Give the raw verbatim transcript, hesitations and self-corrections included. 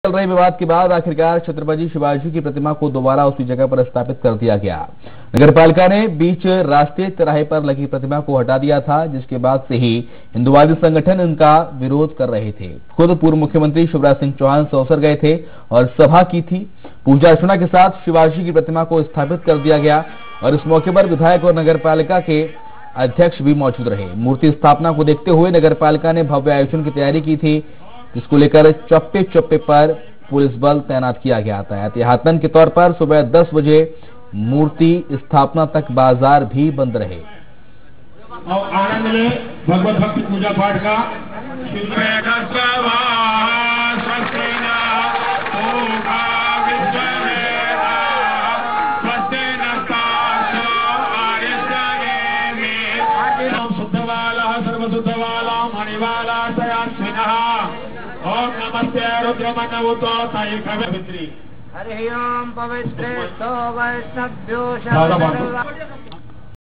चल रहे विवाद के बाद आखिरकार छत्रपति शिवाजी की प्रतिमा को दोबारा उसी जगह पर स्थापित कर दिया गया। नगरपालिका ने बीच रास्ते तिराहे पर लगी प्रतिमा को हटा दिया था, जिसके बाद से ही हिंदुवादी संगठन इनका विरोध कर रहे थे। खुद पूर्व मुख्यमंत्री शिवराज सिंह चौहान सौसर गए थे और सभा की थी। पूजा अर्चना के साथ शिवाजी की प्रतिमा को स्थापित कर दिया गया और इस मौके पर विधायक और नगरपालिका के अध्यक्ष भी मौजूद रहे। मूर्ति स्थापना को देखते हुए नगरपालिका ने भव्य आयोजन की तैयारी की थी, जिसको लेकर चप्पे चप्पे पर पुलिस बल तैनात किया गया था। एहतियातन के तौर पर सुबह दस बजे मूर्ति स्थापना तक बाजार भी बंद रहे। और आनंद ले भगवत भक्ति पूजा पाठ का सर्वसुद्धवाला मणिवाला सयास्विनः ओम नमस्ते रुद्रमन्नवतो साई कवित्री हरि ओम पवित्रे तो वैष्णव्यो